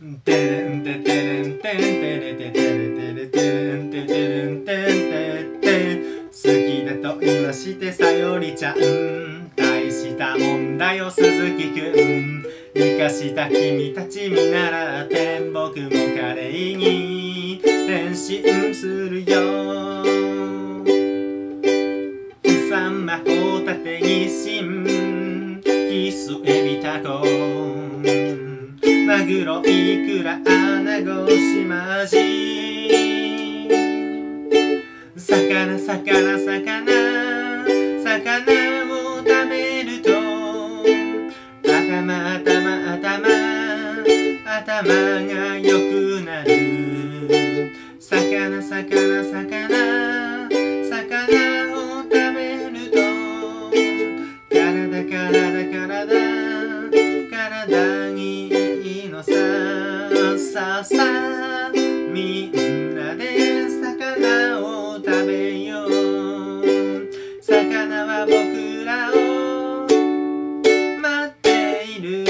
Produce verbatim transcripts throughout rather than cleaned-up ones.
テレンテテレンテンテレテテレテレテレンテテレンテンテテ好きだと言わしてさよりちゃん大したもんだよ鈴木くん生かした君たち見習って僕も華麗に変身するよさんまホタテニシンキスエビタコマグロイクラアナゴシマジ魚魚魚魚を食べると頭頭頭頭が良くなる魚魚魚魚を食べると体体体体にいいのささあさあみんなで魚を食べよう魚は僕らを待っている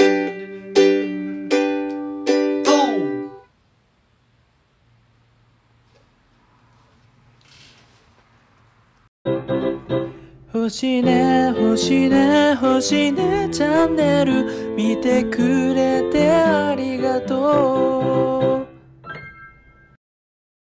星ね星ね星ねチャンネル見てくれてありがとう